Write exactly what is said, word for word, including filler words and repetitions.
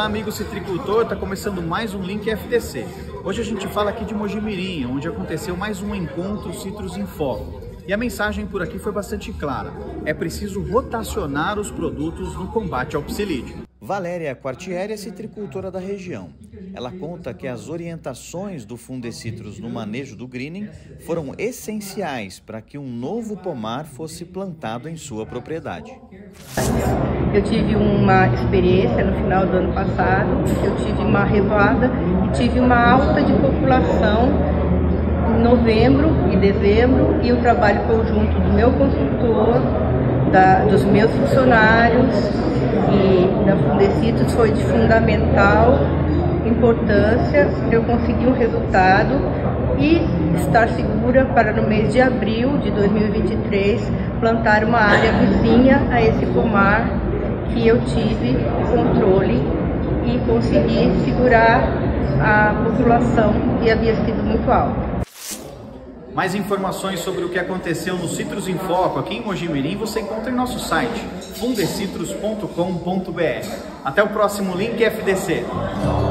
Olá, amigo citricultor, está começando mais um Link F D C. Hoje a gente fala aqui de Mojimirim, onde aconteceu mais um encontro Citrus em Foco. E a mensagem por aqui foi bastante clara: é preciso rotacionar os produtos no combate ao psilídeo. Valéria Quartieri é citricultora da região. Ela conta que as orientações do Fundecitrus no manejo do greening foram essenciais para que um novo pomar fosse plantado em sua propriedade. Eu tive uma experiência no final do ano passado, eu tive uma revoada e tive uma alta de população em novembro e dezembro, e o trabalho conjunto do meu consultor, da, dos meus funcionários e da Fundecitrus foi de fundamental importância para eu conseguir um resultado e estar segura para no mês de abril de dois mil e vinte e três plantar uma área vizinha a esse pomar que eu tive controle e consegui segurar a população que havia sido muito alta. Mais informações sobre o que aconteceu no Citrus em Foco aqui em Mojimirim você encontra em nosso site fundecitrus ponto com ponto br. Até o próximo Link F D C.